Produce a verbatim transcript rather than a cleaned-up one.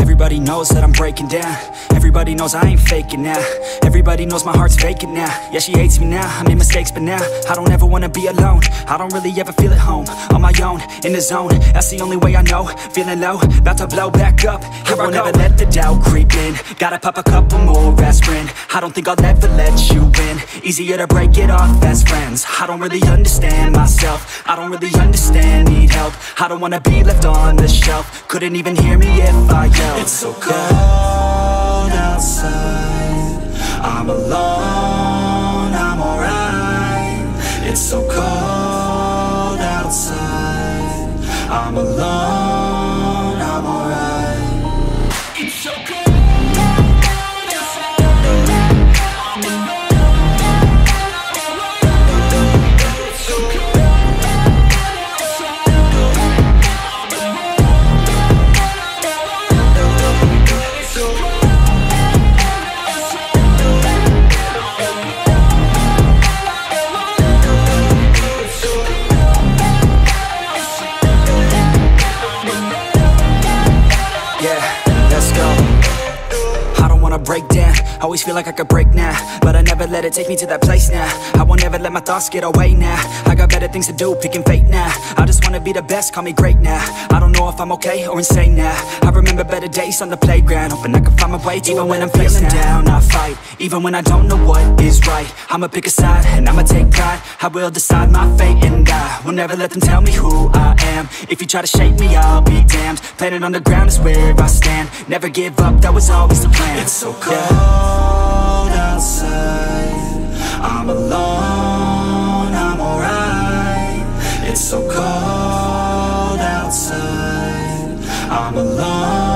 Everybody knows that I'm breaking down. Everybody knows I ain't faking now. Everybody knows my heart's vacant now. Yeah, she hates me now, I made mistakes but now I don't ever wanna be alone. I don't really ever feel at home. On my own, in the zone, that's the only way I know. Feeling low, about to blow back up. Here I won't ever let the doubt creep in. Gotta pop a couple more aspirin. I don't think I'll ever let you in. Easier to break it off as friends. I don't really understand myself. I don't really understand, need help. I don't wanna be left on the shelf. Couldn't even hear me if I yelled. It's so cold outside, I'm alone, I'm alright. It's so cold outside, I'm alone, I'm alright. It's so cold. Break down, always feel like I could break now, but I never let it take me to that place now. I won't ever let my thoughts get away now. I got better things to do, picking fate now. I just wanna be the best, call me great now. I don't know if I'm okay or insane now. I remember better days on the playground, hoping I can find my way. Even when I'm feeling down, I fight. Even when I don't know what is right, I'ma pick a side and I'ma take pride. I will decide my fate and I will never let them tell me who I am. If you try to shape me, I'll be damned. Planet on the ground is where I stand. Never give up, that was always the plan. It's so cold outside, I'm alone, I'm alright. It's so cold outside, I'm alone.